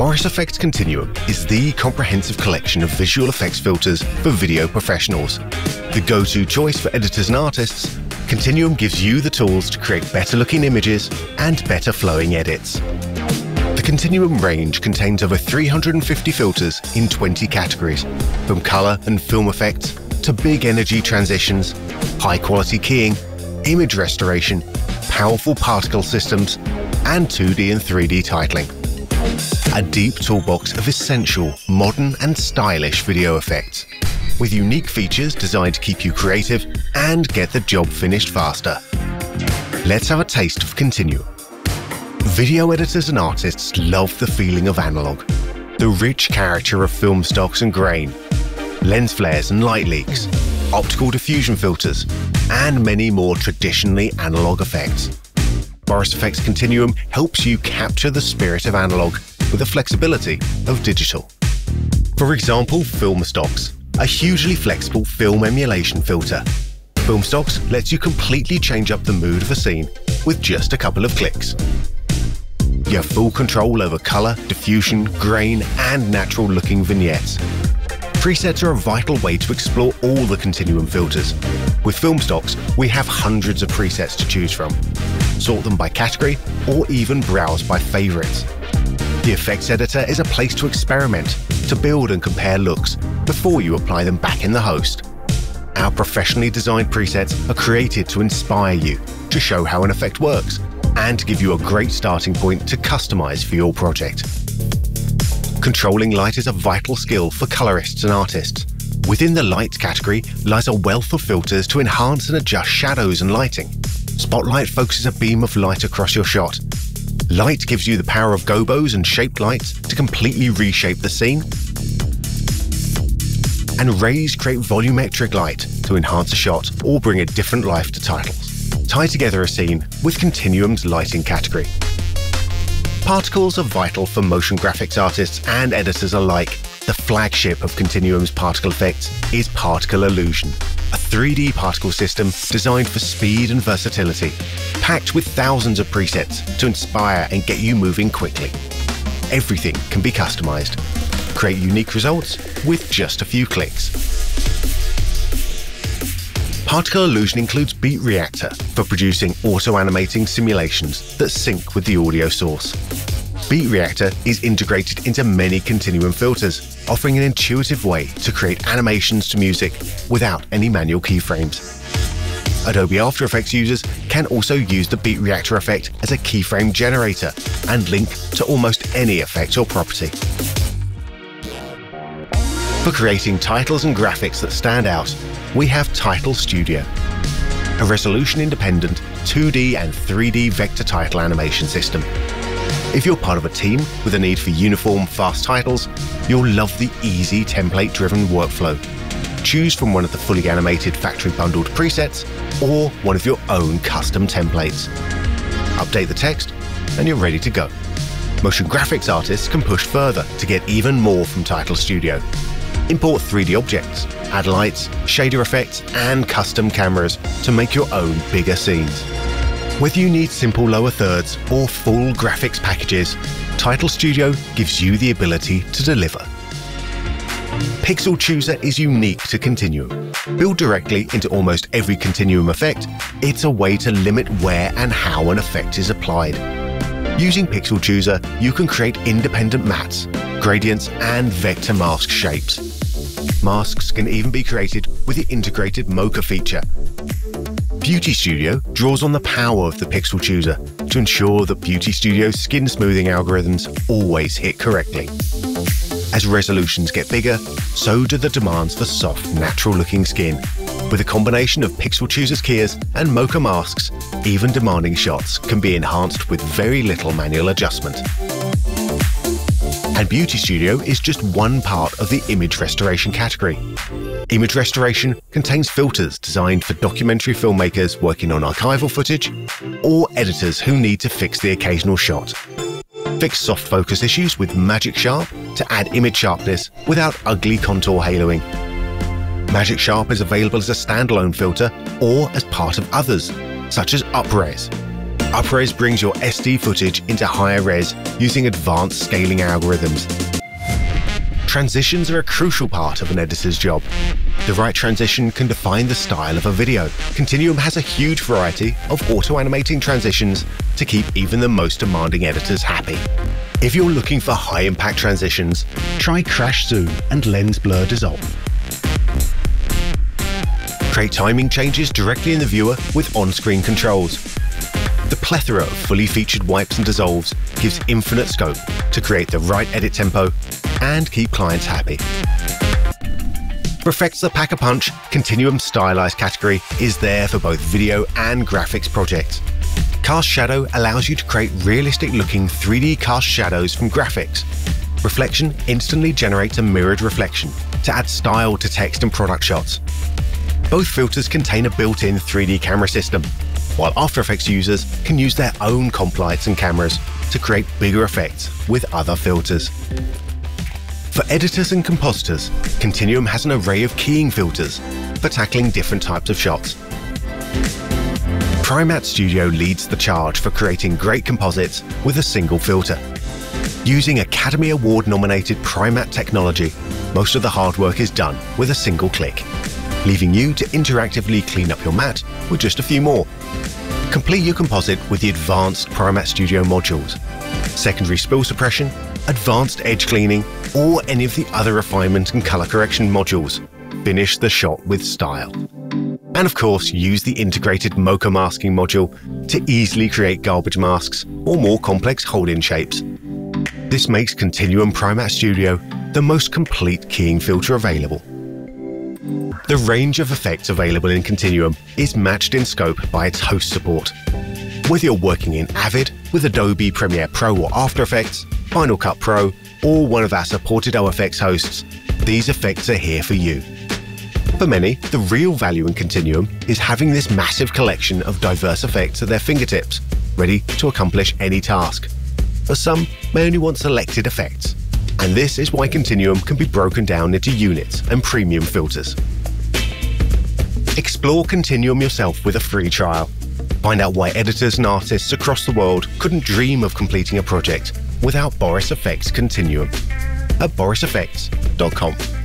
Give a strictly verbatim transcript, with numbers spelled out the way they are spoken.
Boris F X Continuum is the comprehensive collection of visual effects filters for video professionals. The go-to choice for editors and artists, Continuum gives you the tools to create better-looking images and better flowing edits. The Continuum range contains over three hundred fifty filters in twenty categories, from color and film effects to big energy transitions, high-quality keying, image restoration, powerful particle systems, and two D and three D titling. A deep toolbox of essential, modern and stylish video effects, with unique features designed to keep you creative and get the job finished faster. Let's have a taste of Continuum. Video editors and artists love the feeling of analog, the rich character of film stocks and grain, lens flares and light leaks, optical diffusion filters, and many more traditionally analog effects. Boris F X Continuum helps you capture the spirit of analog with the flexibility of digital. For example, film stocks, a hugely flexible film emulation filter. Film stocks lets you completely change up the mood of a scene with just a couple of clicks. You have full control over color, diffusion, grain, and natural-looking vignettes. Presets are a vital way to explore all the Continuum filters. With film stocks, we have hundreds of presets to choose from. Sort them by category, or even browse by favorites. The effects editor is a place to experiment, to build and compare looks before you apply them back in the host. Our professionally designed presets are created to inspire you, to show how an effect works, and to give you a great starting point to customize for your project. Controlling light is a vital skill for colorists and artists. Within the light category lies a wealth of filters to enhance and adjust shadows and lighting. Spotlight focuses a beam of light across your shot. Light gives you the power of gobos and shaped lights to completely reshape the scene. And rays create volumetric light to enhance a shot or bring a different life to titles. Tie together a scene with Continuum's lighting category. Particles are vital for motion graphics artists and editors alike. The flagship of Continuum's particle effects is Particle Illusion, a three D particle system designed for speed and versatility, packed with thousands of presets to inspire and get you moving quickly. Everything can be customized. Create unique results with just a few clicks. Particle Illusion includes Beat Reactor for producing auto-animating simulations that sync with the audio source. Beat Reactor is integrated into many Continuum filters, offering an intuitive way to create animations to music without any manual keyframes. Adobe After Effects users can also use the Beat Reactor effect as a keyframe generator and link to almost any effect or property. For creating titles and graphics that stand out, we have Title Studio, a resolution-independent two D and three D vector title animation system. If you're part of a team with a need for uniform, fast titles, you'll love the easy template-driven workflow. Choose from one of the fully animated factory-bundled presets or one of your own custom templates. Update the text and you're ready to go. Motion graphics artists can push further to get even more from Title Studio. Import three D objects, add lights, shader effects, and custom cameras to make your own bigger scenes. Whether you need simple lower thirds or full graphics packages, Title Studio gives you the ability to deliver. Pixel Chooser is unique to Continuum. Built directly into almost every Continuum effect, it's a way to limit where and how an effect is applied. Using Pixel Chooser, you can create independent mattes, gradients, and vector mask shapes. Masks can even be created with the integrated Mocha feature. Beauty Studio draws on the power of the Pixel Chooser to ensure that Beauty Studio's skin smoothing algorithms always hit correctly. As resolutions get bigger, so do the demands for soft, natural-looking skin. With a combination of Pixel Chooser's keys and Mocha masks, even demanding shots can be enhanced with very little manual adjustment. And Beauty Studio is just one part of the image restoration category. Image restoration contains filters designed for documentary filmmakers working on archival footage or editors who need to fix the occasional shot. Fix soft focus issues with Magic Sharp to add image sharpness without ugly contour haloing. Magic Sharp is available as a standalone filter or as part of others, such as UpRes. UpRes brings your S D footage into higher res using advanced scaling algorithms. Transitions are a crucial part of an editor's job. The right transition can define the style of a video. Continuum has a huge variety of auto-animating transitions to keep even the most demanding editors happy. If you're looking for high-impact transitions, try Crash Zoom and Lens Blur Dissolve. Create timing changes directly in the viewer with on-screen controls. The plethora of fully featured wipes and dissolves gives infinite scope to create the right edit tempo and keep clients happy. Perfects the pack-a-punch, Continuum Stylize category is there for both video and graphics projects. Cast Shadow allows you to create realistic-looking three D cast shadows from graphics. Reflection instantly generates a mirrored reflection to add style to text and product shots. Both filters contain a built-in three D camera system, while After Effects users can use their own comp lights and cameras to create bigger effects with other filters. For editors and compositors, Continuum has an array of keying filters for tackling different types of shots. Primatte Studio leads the charge for creating great composites with a single filter. Using Academy Award-nominated Primatte technology, most of the hard work is done with a single click, leaving you to interactively clean up your matte with just a few more. Complete your composite with the advanced Primatte Studio modules, secondary spill suppression, advanced edge cleaning, or any of the other refinement and color correction modules. Finish the shot with style. And of course, use the integrated Mocha masking module to easily create garbage masks or more complex hold-in shapes. This makes Continuum Primatte Studio the most complete keying filter available. The range of effects available in Continuum is matched in scope by its host support. Whether you're working in Avid with Adobe Premiere Pro or After Effects, Final Cut Pro, or one of our supported O F X hosts, these effects are here for you. For many, the real value in Continuum is having this massive collection of diverse effects at their fingertips, ready to accomplish any task. For some may only want selected effects, and this is why Continuum can be broken down into units and premium filters. Explore Continuum yourself with a free trial. Find out why editors and artists across the world couldn't dream of completing a project without Boris F X Continuum at boris f x dot com.